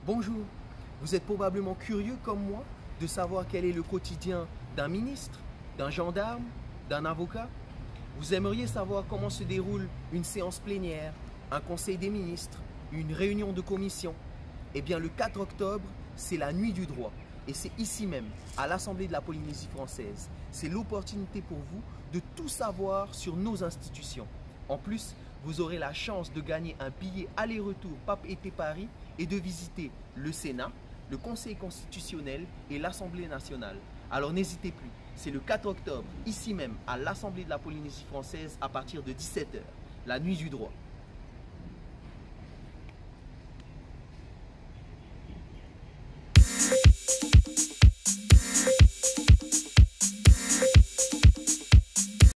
Bonjour, vous êtes probablement curieux comme moi de savoir quel est le quotidien d'un ministre, d'un gendarme, d'un avocat. Vous aimeriez savoir comment se déroule une séance plénière, un conseil des ministres, une réunion de commission. Eh bien le 4 octobre, c'est la nuit du droit. Et c'est ici même, à l'Assemblée de la Polynésie française. C'est l'opportunité pour vous de tout savoir sur nos institutions. En plus, vous aurez la chance de gagner un billet aller-retour Pape-Été-Paris et de visiter le Sénat, le Conseil constitutionnel et l'Assemblée nationale. Alors n'hésitez plus, c'est le 4 octobre, ici même, à l'Assemblée de la Polynésie française à partir de 17 h, la nuit du droit.